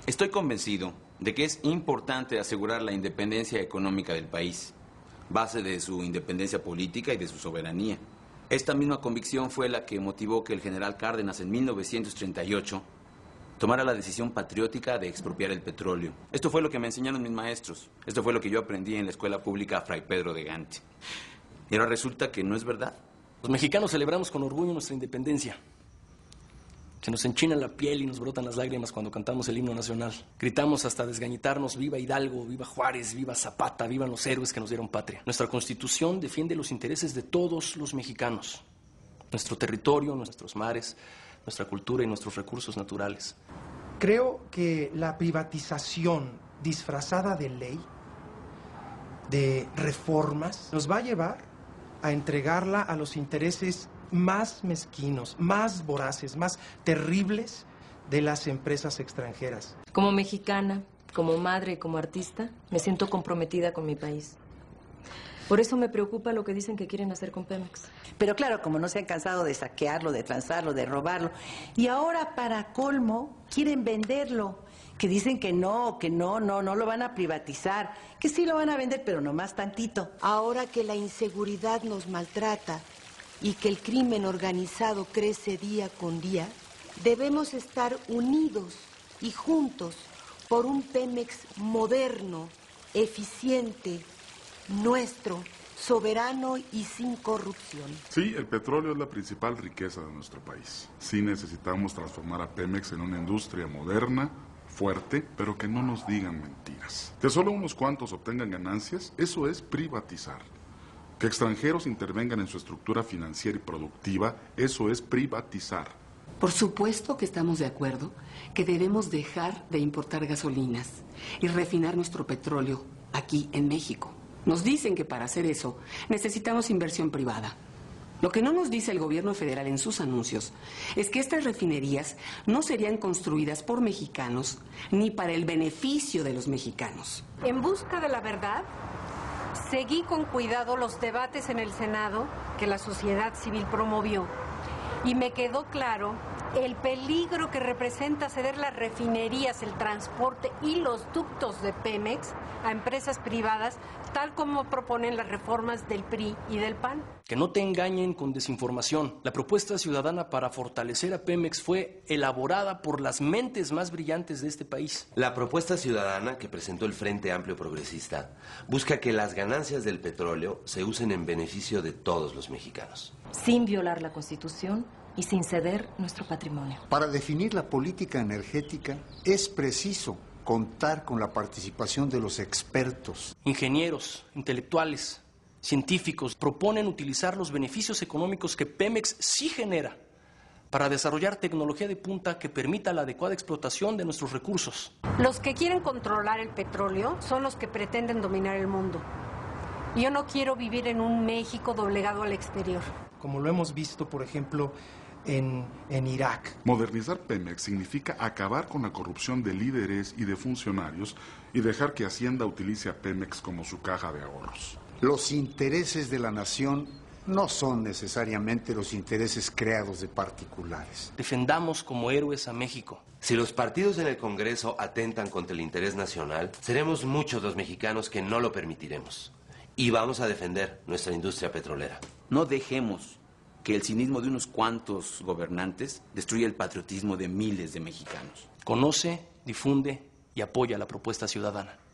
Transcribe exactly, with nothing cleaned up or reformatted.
Estoy convencido de que es importante asegurar la independencia económica del país, base de su independencia política y de su soberanía. Esta misma convicción fue la que motivó que el general Cárdenas en mil novecientos treinta y ocho tomara la decisión patriótica de expropiar el petróleo. Esto fue lo que me enseñaron mis maestros. Esto fue lo que yo aprendí en la escuela pública Fray Pedro de Gante. Y ahora resulta que no es verdad. Los mexicanos celebramos con orgullo nuestra independencia. Se nos enchina la piel y nos brotan las lágrimas cuando cantamos el himno nacional. Gritamos hasta desgañitarnos: viva Hidalgo, viva Juárez, viva Zapata, vivan los héroes que nos dieron patria. Nuestra Constitución defiende los intereses de todos los mexicanos. Nuestro territorio, nuestros mares, nuestra cultura y nuestros recursos naturales. Creo que la privatización disfrazada de ley, de reformas, nos va a llevar a entregarla a los intereses más mezquinos, más voraces, más terribles de las empresas extranjeras. Como mexicana, como madre y como artista, me siento comprometida con mi país. Por eso me preocupa lo que dicen que quieren hacer con Pemex. Pero claro, como no se han cansado de saquearlo, de transarlo, de robarlo, y ahora para colmo quieren venderlo, que dicen que no, que no, no, no lo van a privatizar, que sí lo van a vender, pero nomás tantito. Ahora que la inseguridad nos maltrata y que el crimen organizado crece día con día, debemos estar unidos y juntos por un Pemex moderno, eficiente, nuestro, soberano y sin corrupción. Sí, el petróleo es la principal riqueza de nuestro país. Sí necesitamos transformar a Pemex en una industria moderna, fuerte, pero que no nos digan mentiras. Que solo unos cuantos obtengan ganancias, eso es privatizar. Que extranjeros intervengan en su estructura financiera y productiva, eso es privatizar. Por supuesto que estamos de acuerdo que debemos dejar de importar gasolinas y refinar nuestro petróleo aquí en México. Nos dicen que para hacer eso necesitamos inversión privada. Lo que no nos dice el gobierno federal en sus anuncios es que estas refinerías no serían construidas por mexicanos ni para el beneficio de los mexicanos. En busca de la verdad, seguí con cuidado los debates en el Senado que la sociedad civil promovió y me quedó claro el peligro que representa ceder las refinerías, el transporte y los ductos de Pemex a empresas privadas, tal como proponen las reformas del P R I y del P A N. Que no te engañen con desinformación. La propuesta ciudadana para fortalecer a Pemex fue elaborada por las mentes más brillantes de este país. La propuesta ciudadana que presentó el Frente Amplio Progresista busca que las ganancias del petróleo se usen en beneficio de todos los mexicanos. Sin violar la Constitución y sin ceder nuestro patrimonio. Para definir la política energética es preciso contar con la participación de los expertos. Ingenieros, intelectuales, científicos proponen utilizar los beneficios económicos que Pemex sí genera para desarrollar tecnología de punta que permita la adecuada explotación de nuestros recursos. Los que quieren controlar el petróleo son los que pretenden dominar el mundo. Yo no quiero vivir en un México doblegado al exterior. Como lo hemos visto, por ejemplo, En, en Irak. Modernizar Pemex significa acabar con la corrupción de líderes y de funcionarios y dejar que Hacienda utilice a Pemex como su caja de ahorros. Los intereses de la nación no son necesariamente los intereses creados de particulares. Defendamos como héroes a México. Si los partidos en el Congreso atentan contra el interés nacional, seremos muchos los mexicanos que no lo permitiremos. Y vamos a defender nuestra industria petrolera. No dejemos que el cinismo de unos cuantos gobernantes destruya el patriotismo de miles de mexicanos. Conoce, difunde y apoya la propuesta ciudadana.